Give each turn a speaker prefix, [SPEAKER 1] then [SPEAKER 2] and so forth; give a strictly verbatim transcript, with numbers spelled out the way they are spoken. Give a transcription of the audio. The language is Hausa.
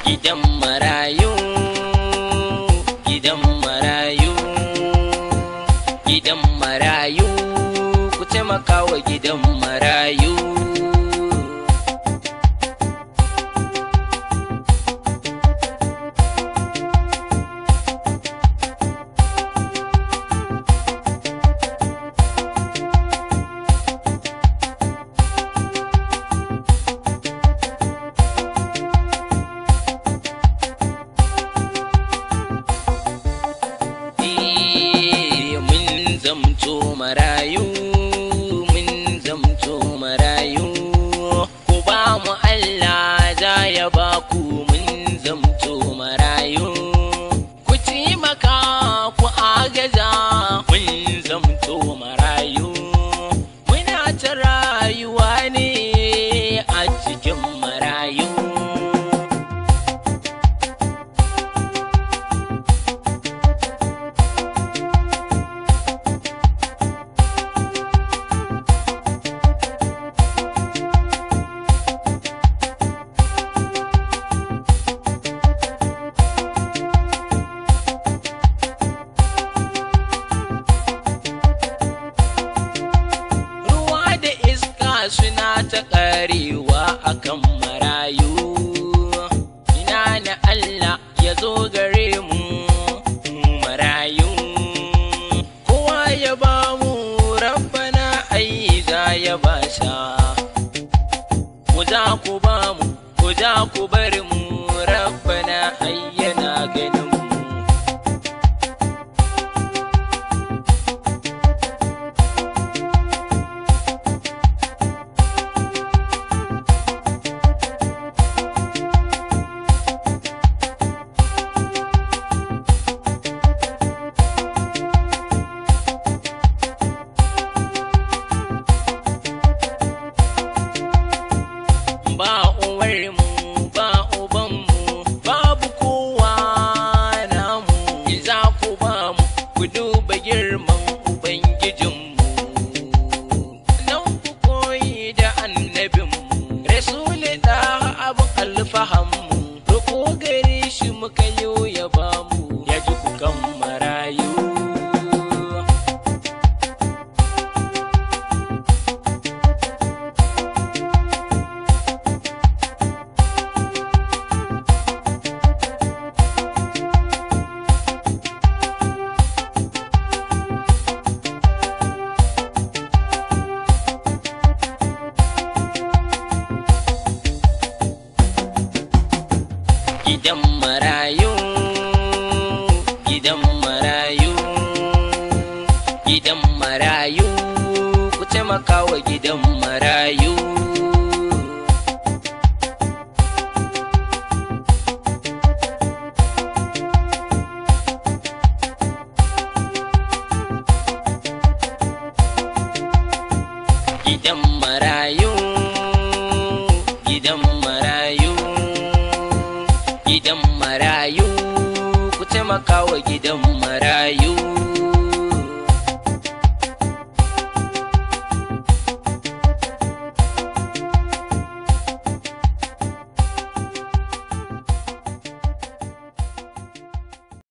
[SPEAKER 1] Gidan marayu, gidan marayu, gidan marayu, ku taimaka wa gidan marayu. Zamto marayu, mun zamto marayu, ku ba mu Allah za ya ba ku. Mun zamto marayu, ku taimaka ku agaza. Mun zamto marayu, muna ta rayuwa ne a cikin marayu. Suna ta ƙarewa akan marayu, ina na Allah ya zo gare mu marayu. Kowa ya ba mu rabbana ai za ya ba sa. Ku za ku ba mu, ku za ku bar mu, rabbana ai yana ganin mu. Ba uwarmu, ba ubanmu, babu kowa namu. Za ku ba mu, ku duba girman Ubangijinmu. Nan ku koyi da annabinmu, Rasuli da abu alfahammu. Roko gare shi muka yi ya ba mu, ya ji kukan marayu. Gidan marayu, gidan marayu, gidan marayu, ku taimaka wa gidan marayu. Gidan marayu, gidan marayu, gidan marayu, ku taimaka wa gidan marayu.